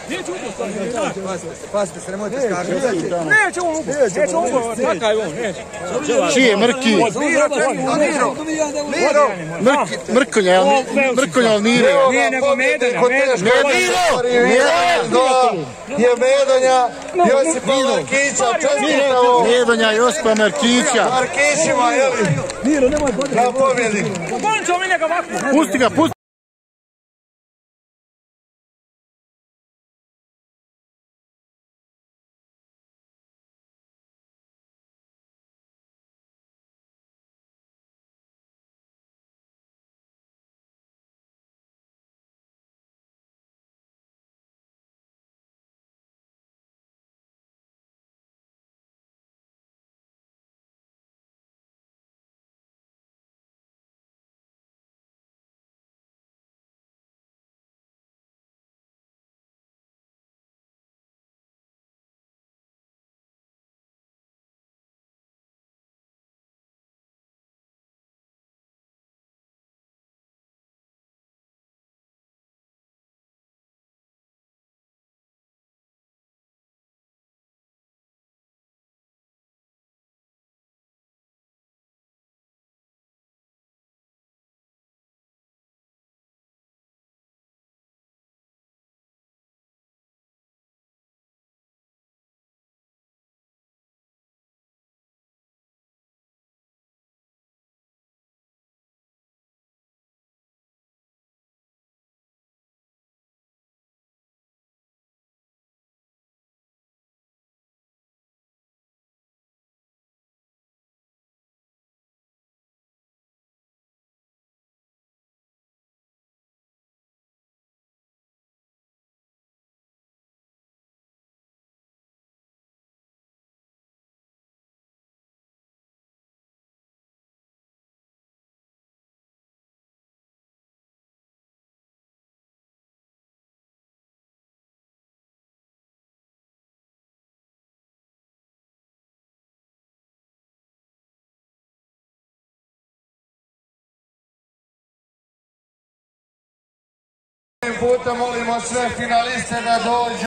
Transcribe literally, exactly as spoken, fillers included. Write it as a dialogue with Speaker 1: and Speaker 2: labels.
Speaker 1: Neće upostaviti.
Speaker 2: Pazite se, pazite se, nemojte skakati.
Speaker 1: Neće on upostaviti. Neće on upostaviti. Čakaj on, neće.
Speaker 3: Čije Mrki?
Speaker 2: Miro, Miro,
Speaker 3: Mrkonja, jel Mrkonja, jel Mire?
Speaker 1: Nije nego Medonja.
Speaker 2: je Medonja Josipa Markića, čestitamo
Speaker 3: Medonja Josipa Markića.
Speaker 2: Markićima, jeli?
Speaker 1: Miro, nemoj boditi.
Speaker 2: Na pobjedi.
Speaker 1: Gonit ćemo mi njega ovako.
Speaker 3: Pusti ga, pusti.
Speaker 2: Puta molimo sve finaliste da dođu.